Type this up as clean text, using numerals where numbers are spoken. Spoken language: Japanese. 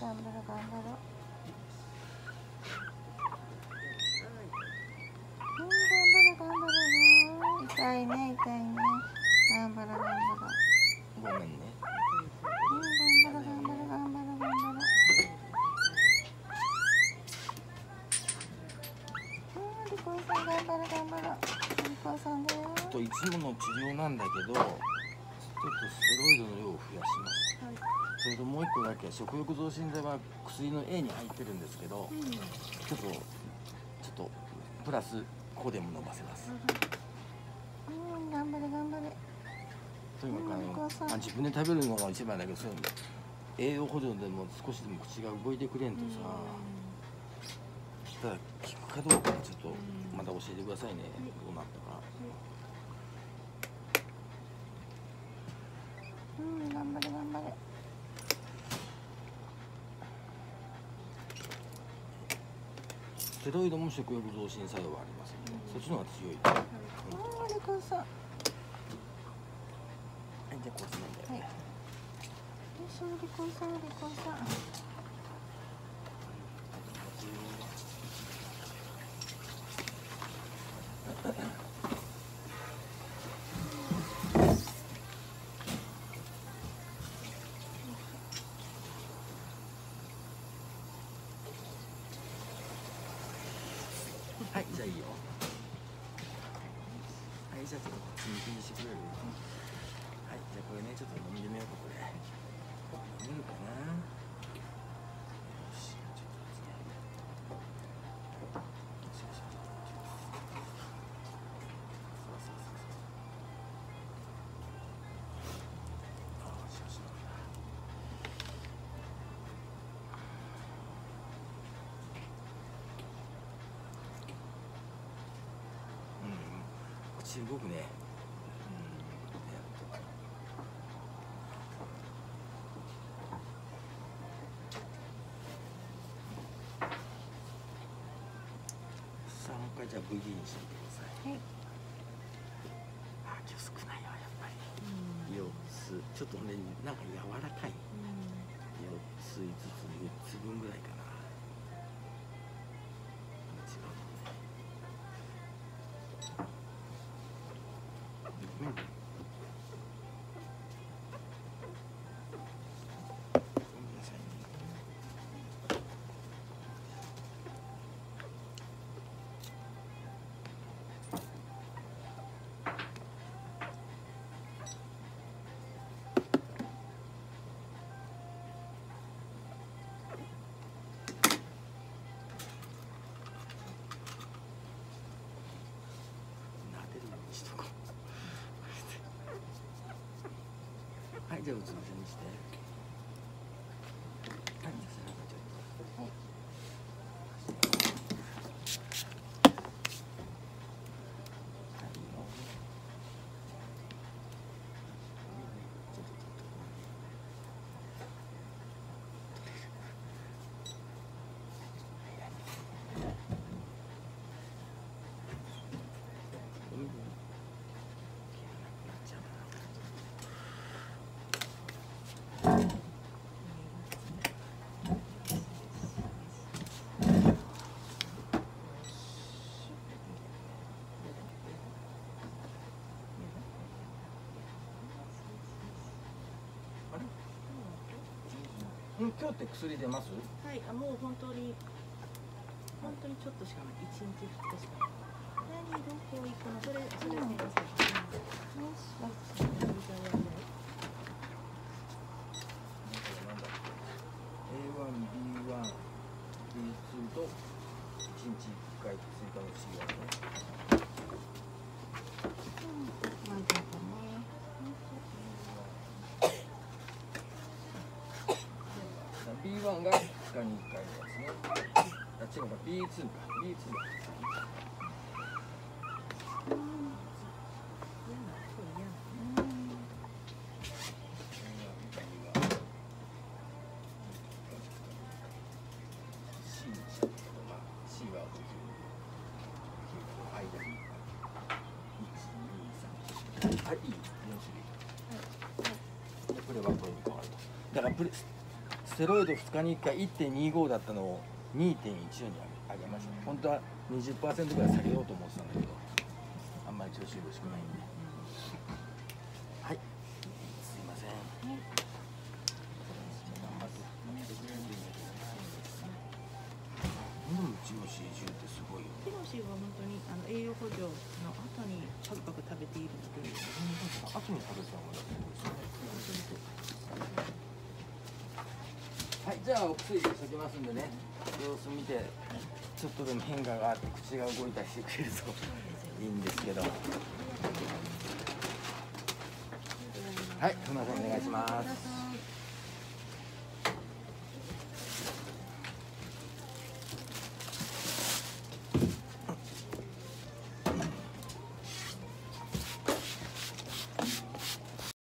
頑張ろう頑張ろう。頑張ろう。痛いね痛いね。頑張ろう頑張ろう。 ごめんね。 頑張ろう頑張ろう頑張ろう頑張ろう。リコさん頑張ろう頑張ろう。リコさんだよ。 いつもの治療なんだけど、ちょっとステロイドの量を増やします。 はい、 それともう一個だけ食欲増進剤は薬の A に入ってるんですけど、ちょっとプラスここでも飲ませます。 頑張れ頑張れ。 とにかく自分で食べるのが一番だけど、そういうの栄養補助でも少しでも口が動いてくれんとさ、ただ効くかどうかちょっとまた教えてくださいね、どうなったか。 頑張れ頑張れ。 ステロイドも食欲増進作用はありますので、そっちの方が強い。 リコさん。 じゃあこっちなんだよね。 リコさんリコさん。 はい、じゃあいいよ。はい、じゃあちょっとこっち右にしてくれる？はい、じゃあこれね、ちょっと飲んでみようか、これ。飲めるかな？よし、ちょっとですね。口動くね。3回じゃあ VD にしてみてください。 はい。 今日少ないわ、やっぱり。4つ、ちょっとね、なんか柔らかい。4つ、5つ、6つ分ぐらいかな。はい、じゃあうつ伏せにして。はい、じゃあ背中ちょっと。はい。今日って薬出ます？ はい、もう本当にちょっとしかない。1日2日しかない。何どこ行くの？それすみません。 A1、B1、B2 と1日1回追加の薬がね。B1 が2日に1回のやつね。違うか、B2 か。B2 だ。はい、いい4種類。これはこれに変わると。だからステロイド2日に1回 1.25 だったのを 2.14 に上げました。本当は 20% ぐらい下げようと思ってたんだけど、あんまり調子よろしくないんで。はい、すいません。頑張ってでもチロシー中ってすごいよね。 ティロシーは本当に栄養補助の後にパクパク食べているので、 後に食べてたのがすごいですね。はい、じゃあお薬しておきますんでね、様子見てちょっとでも変化があって口が動いたりしてくれるといいんですけど。はい、すみません、お願いします。